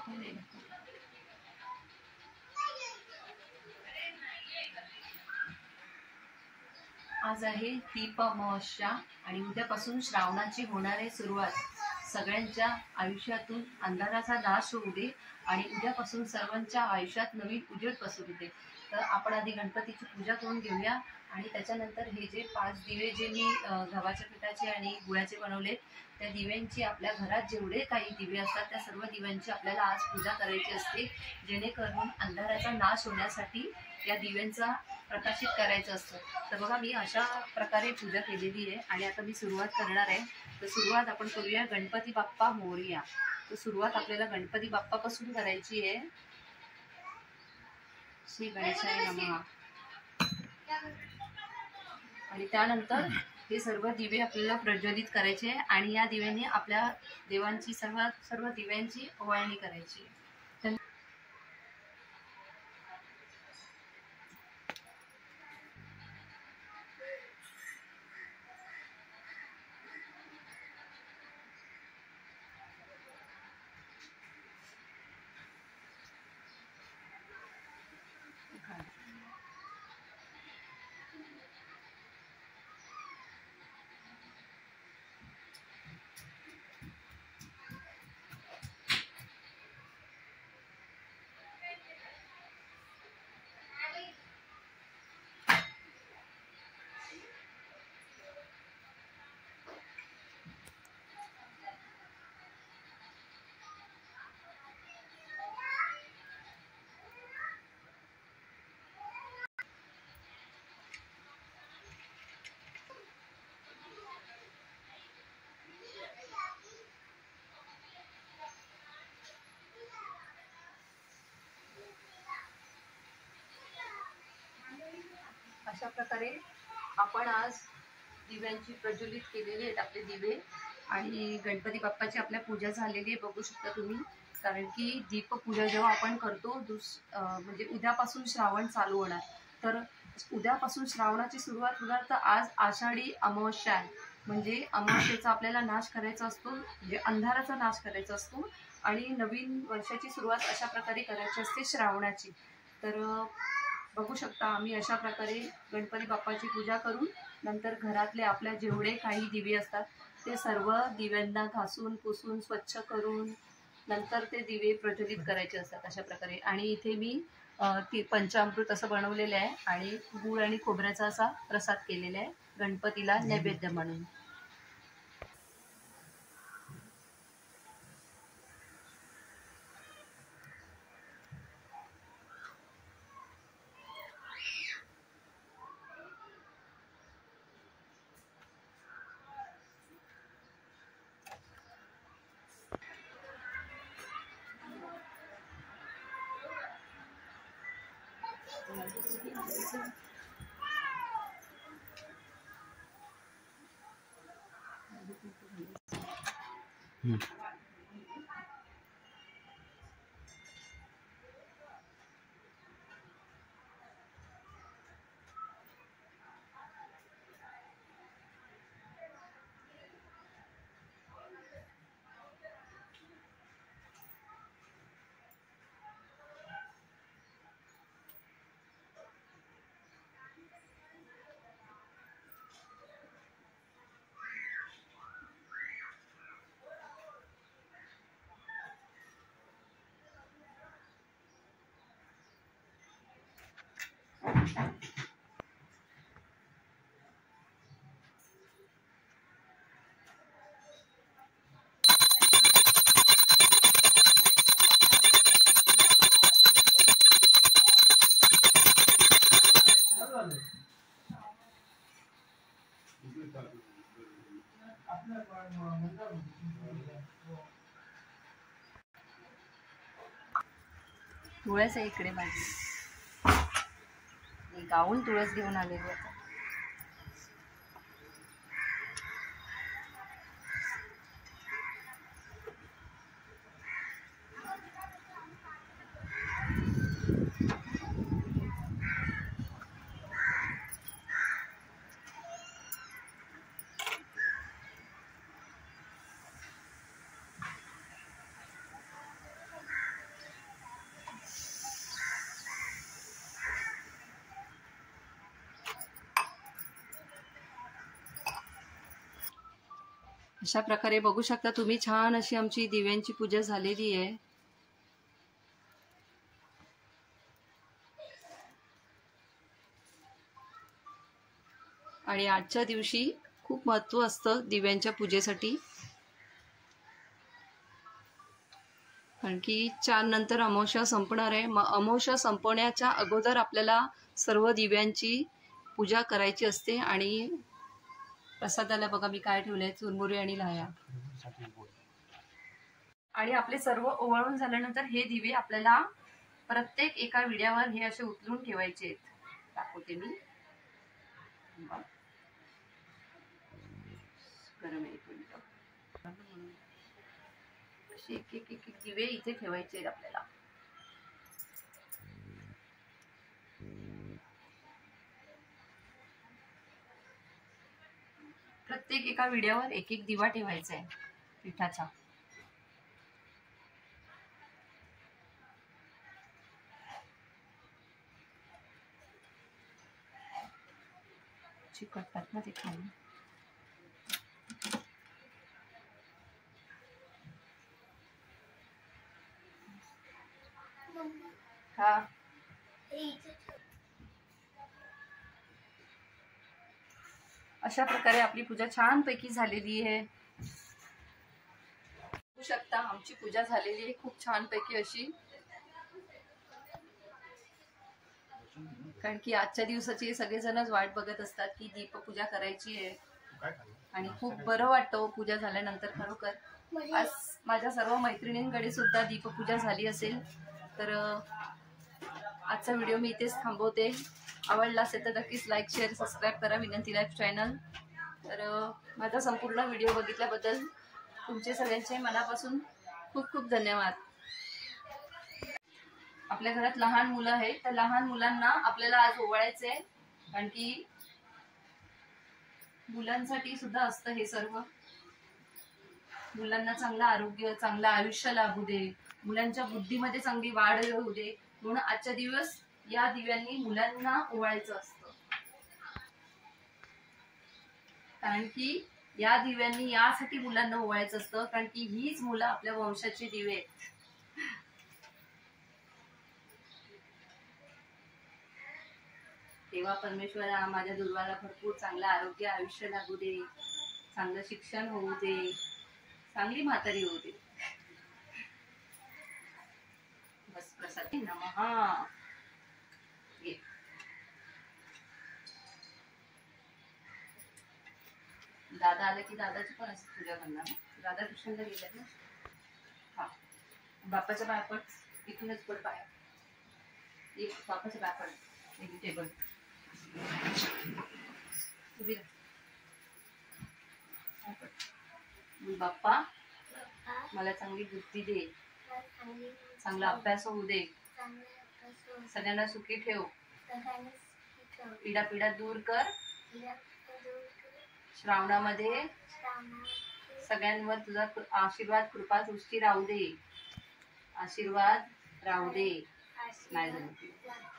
आज आहे दीप अमावस्या आणि उद्यापासून श्रावणाची होणारी सुरुवात. सगळ्यांच्या आयुष्यातून अंधाराचा नाश होऊ दे आणि उद्यापासून सर्वांच्या आयुष्यात नवीन उजेड पसरू दे. तर आपण आधी गणपतीची पूजा करून घेऊया आणि त्याच्यानंतर हे जे 5 दिवे जे मी गव्हाच्या पिठाचे आणि गुळाचे बनवले, त्या दिव्यांची आपल्या घरात जेवढे काही दिवे असतात त्या सर्व दिव्यांची आपल्याला आज पूजा करायची असते, जेणेकरून अंधाराचा नाश होण्यासाठी या दिव्यांचा प्रकाशित करायचं असतं. तर बघा मी अशा प्रकारे पूजा केलेली आहे आणि आता मी सुरुवात करणार आहे. तर सुरुवात आपण करूया गणपती बाप्पा मोरया. तर सुरुवात आपल्याला गणपती बाप्पापासून करायची आहे. श्री गणेशाय नमः. आणि त्यानंतर हे सर्व दिवे आपल्याला प्रज्वलित करायचे आणि या दिव्यांनी आपल्या देवांची सर्व दिव्यांची ओवाळणी करायची. अशा प्रकारे आपण आज दिव्यांची प्रज्वलित केलेली आहेत आपले दिवे आणि गणपती बाप्पाची आपल्या पूजा झालेली आहे, बघू शकता तुम्ही. कारण की दीपपूजा जेव्हा आपण करतो म्हणजे उद्यापासून श्रावण चालू होणार, तर उद्यापासून श्रावणाची सुरुवात होणार. तर आज आषाढी अमावस्या आहे, म्हणजे अमावस्येचा आपल्याला नाश करायचा असतो, म्हणजे अंधाराचा नाश करायचा असतो आणि नवीन वर्षाची सुरुवात अशा प्रकारे करायची असते श्रावणाची. तर बघू शकता आम्ही अशा प्रकारे गणपती बाप्पाची पूजा करून नंतर घरातले आपल्या जेवढे काही दिवे असतात ते सर्व दिव्यांना घासून पुसून स्वच्छ करून नंतर ते दिवे प्रज्वलित करायचे असतात अशा प्रकारे. आणि इथे मी पंचामृत असं बनवलेलं आहे आणि गूळ आणि खोबऱ्याचा असा प्रसाद केलेला आहे गणपतीला नैवेद्य म्हणून. तुळस आहे इकडे माझी, गाऊन तुळस घेऊन आलेली आता. अशा प्रकारे बघू शकता तुम्ही, छान अशी आमची दिव्यांची पूजा झालेली आहे. आणि आजच्या दिवशी खूप महत्त्व असतं दिव्यांच्या पूजेसाठी, कारण की 4 नंतर अमावस्या संपणार आहे. मग अमावस्या संपण्याच्या अगोदर आपल्याला सर्व दिव्यांची पूजा करायची असते. आणि प्रसादाला बघा मी काय ठेवलंय, चुरमुरे आणि लाह्या. आणि आपले सर्व ओवाळून झाल्यानंतर हे दिवे आपल्याला प्रत्येक एका विड्यावर हे असे उचलून ठेवायचे आहेत. दाखवते मी. गरम एक मिनिट. असे एक एक एक दिवे इथे ठेवायचे आहेत आपल्याला. प्रत्येक एका विड्यावर एक एक दिवा ठेवायचा आहे पिठाचा. चिकटतात ना ते खाली. हा अशा प्रकारे आपली पूजा छान पैकी झालेली आहे. बघू शकता आमची पूजा झालेली आहे खूप छान पैकी अशी. कारण की आजच्या दिवसाची सगळेजणच वाट बघत असतात की दीपपूजा करायची आहे. आणि खूप बरं वाटतं पूजा झाल्यानंतर खरोखर. आज माझ्या सर्व मैत्रिणींकडे सुद्धा दीपपूजा झाली असेल. तर आजचा व्हिडिओ मी इथेच थांबवते. आवडला असेल तर नक्कीच लाईक शेअर सबस्क्राईब करा विनंती लाईफ चॅनल. तर माझा संपूर्ण व्हिडिओ बघितल्याबद्दल तुमचे सगळ्यांचे मनापासून खूप खूप धन्यवाद. आपल्या घरात लहान मुलं आहेत, तर लहान मुलांना आपल्याला आज ओवाळायचे आहे. कारण की मुलांसाठी सुद्धा असतं हे सर्व. मुलांना चांगलं आरोग्य, चांगलं आयुष्य लाभू दे, मुलांच्या बुद्धीमध्ये चांगली वाढ होऊ दे, म्हणून आजच्या दिवस या दिव्यांनी मुलांना ओवाळायचं असतं. कारण की या दिव्यांनी यासाठी मुलांना ओवाळायचं असतं, कारण की हीच मुलं आपल्या वंशाचे दिवे आहेत. तेव्हा परमेश्वरा माझ्या दुर्वाला भरपूर चांगलं आरोग्य आयुष्य लागू दे, चांगलं शिक्षण होऊ दे, चांगली म्हातारी होऊ दे. बस प्रसाद नमः. दादा आले की दादाची पण असं पूजा करणार. दादा ट्युशनला गेले ना. हा बाप्पाच्या पाया पड, इथूनच पड पाया. एक बाप्पाच्या पाया पड. एक टेबल उभी बाप्पा मला चांगली बुद्धी दे, चांगला अभ्यास होऊ दे, सगळ्यांना सुखी ठेव, पिढा दूर कर. श्रावणामध्ये सगळ्यांवर तुझा आशीर्वाद कृपा दृष्टी राहू दे. आशीर्वाद राहू दे. नाही झालं.